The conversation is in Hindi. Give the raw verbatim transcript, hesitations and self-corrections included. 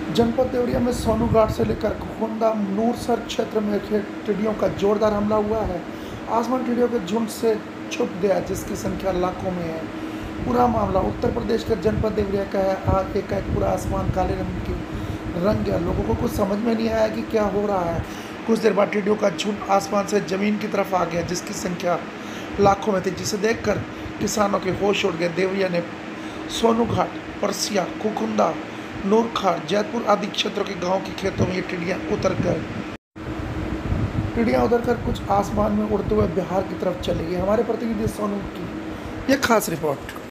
जनपद देवरिया में सोनू घाट से लेकर खुखुंदा नूरसर क्षेत्र में टिड्डियों का जोरदार हमला हुआ है। आसमान टिड्डियों के झुंड से छुप गया, जिसकी संख्या लाखों में है। पूरा मामला उत्तर प्रदेश के जनपद देवरिया का है। आज एकाएक पूरा आसमान काले रंग की रंग गया। लोगों को कुछ समझ में नहीं आया कि क्या हो रहा है। कुछ देर बाद टिड्डियों का झुंड आसमान से जमीन की तरफ आ गया, जिसकी संख्या लाखों में थी, जिसे देखकर किसानों के होश उड़ गए। देवरिया ने सोनू घाट, परसिया, खुखुंदा, नूरखाट, जैतपुर आदि क्षेत्रों के गांव के खेतों में ये टिड्डियां उतर कर टिड्डियां उतर कर कुछ आसमान में उड़ते हुए बिहार की तरफ चली गई। हमारे प्रतिनिधि सोनू की ये खास रिपोर्ट।